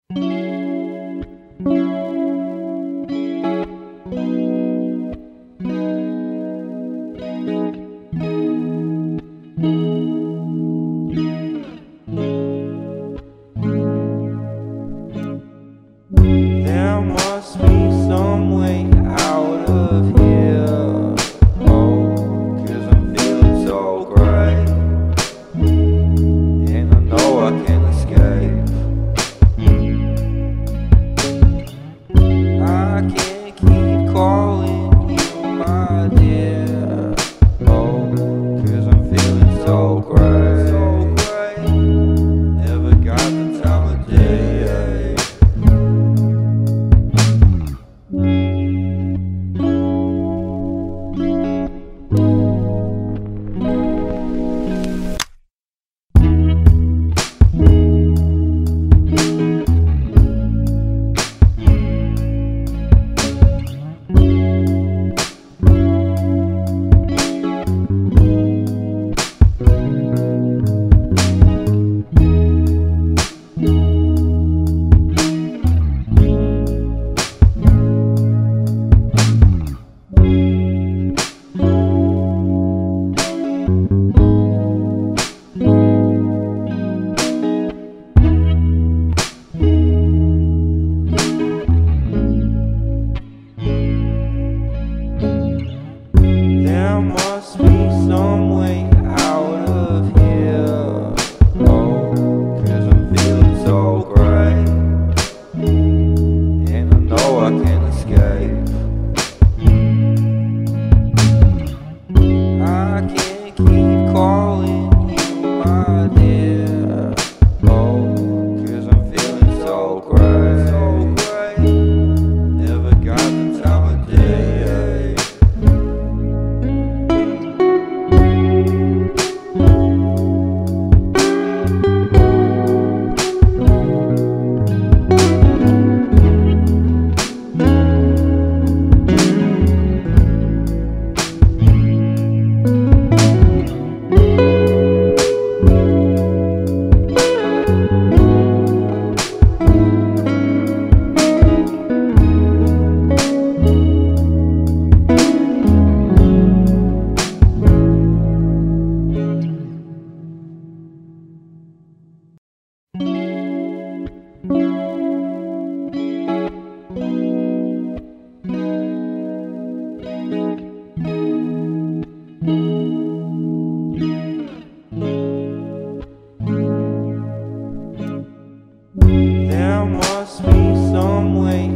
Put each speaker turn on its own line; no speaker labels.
There must be some way out of here. Oh, 'cause I'm feeling so great, and I know I can't escape. I can't keep calling you my dear. Oh, 'cause I'm feeling so great, never got the time of day. There must be some way out of here. Oh, 'cause I'm feeling so great, and I know I can't escape. I can't keep calling you my dear. Oh, 'cause I'm feeling so great, never got the time of day. There must be some way